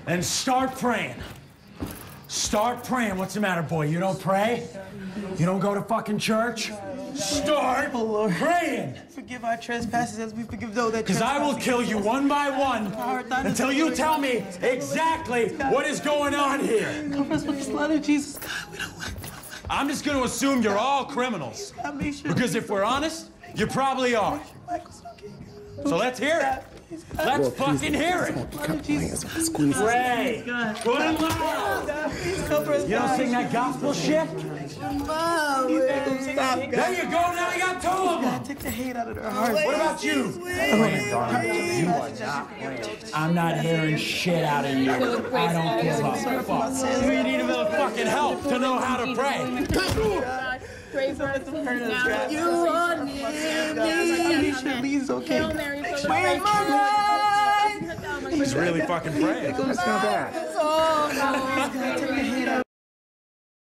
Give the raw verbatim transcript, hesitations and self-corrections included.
Then start praying. Start praying. What's the matter, boy? You don't pray? You don't go to fucking church? Start oh, Lord. praying. Forgive our trespasses as we forgive those that Because I will kill you one by one until you tell me exactly what is going on here. Cover us with the blood of Jesus. God, we don't want I'm just going to assume you're all criminals. Because if we're honest, you probably are. So let's hear it. Let's well, fucking hear it. Ray, good and loud. You don't sing that gospel shit? Mom, stop. There you go. Now you got two of them. Take the hate out of their heart. What about you? You are not. I'm not hearing shit out of you. I don't give a fuck. We need a little fucking help to know how to pray. Pray for us now. You are near me. Please, okay. Hail Mary, Where's my life? He's really fucking praying. That's not bad.